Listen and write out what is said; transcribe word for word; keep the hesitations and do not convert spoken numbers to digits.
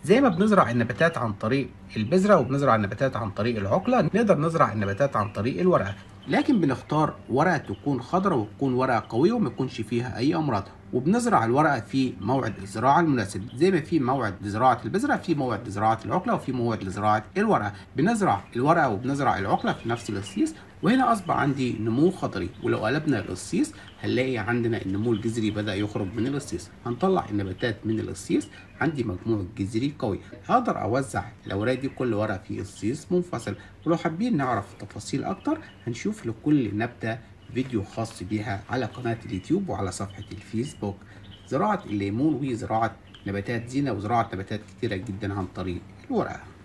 زي ما بنزرع النباتات عن طريق البذرة وبنزرع النباتات عن طريق العقلة، نقدر نزرع النباتات عن طريق الورقة، لكن بنختار ورقة تكون خضراء وتكون ورقة قوية وما يكونش فيها أي أمراض. وبنزرع الورقة في موعد الزراعة المناسب، زي ما في موعد لزراعة البذرة في موعد لزراعة العقلة وفي موعد لزراعة الورقة. بنزرع الورقة وبنزرع العقلة في نفس القصيص، وهنا أصبح عندي نمو خضري. ولو قلبنا القصيص هنلاقي عندنا النمو الجذري بدأ يخرج من القصيص. هنطلع النباتات من القصيص، عندي مجموع جذري قوي. هقدر أوزع الأوراق دي كل ورقة في قصيص منفصل. ولو حابين نعرف تفاصيل أكتر هنشوف لكل نبتة فيديو خاص بيها على قناة اليوتيوب وعلى صفحة الفيسبوك. زراعة الليمون وزراعة نباتات زينة وزراعة نباتات كتيرة جدا عن طريق الورقة.